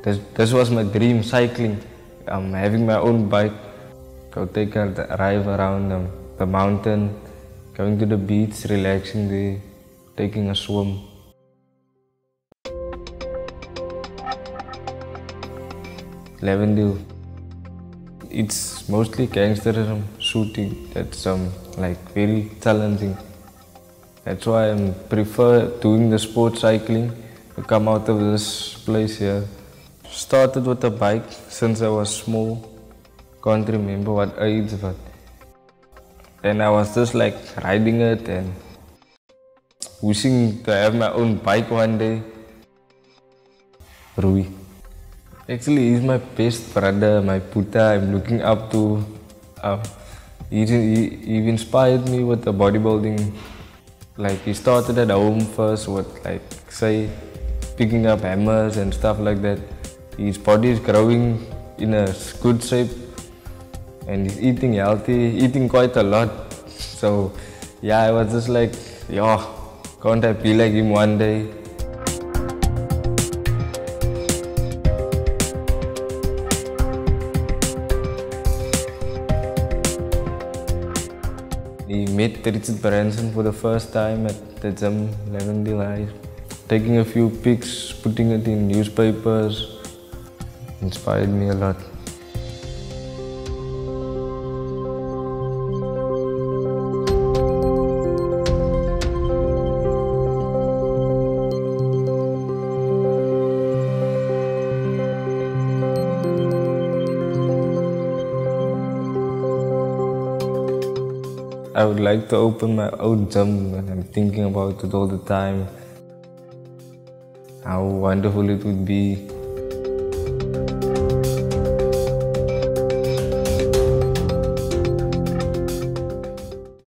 This was my dream, cycling. Having my own bike, go take a drive around the mountain, going to the beach, relaxing there, taking a swim. Lavendale. It's mostly gangsterism shooting that's like very challenging. That's why I prefer doing the sport cycling to come out of this place here. Started with a bike since I was small. Can't remember what age, but then I was just like riding it and wishing to have my own bike one day. Rui. Actually, he's my best brother, my puta. I'm looking up to. He inspired me with the bodybuilding. Like he started at home first with like say picking up hammers and stuff like that. His body is growing in a good shape and he's eating healthy, eating quite a lot. So yeah, I was just like, yeah, can't I be like him one day? He met Richard Branson for the first time at the gym, Lavendale High. Taking a few pics, putting it in newspapers, inspired me a lot. I would like to open my own gym and I'm thinking about it all the time. How wonderful it would be.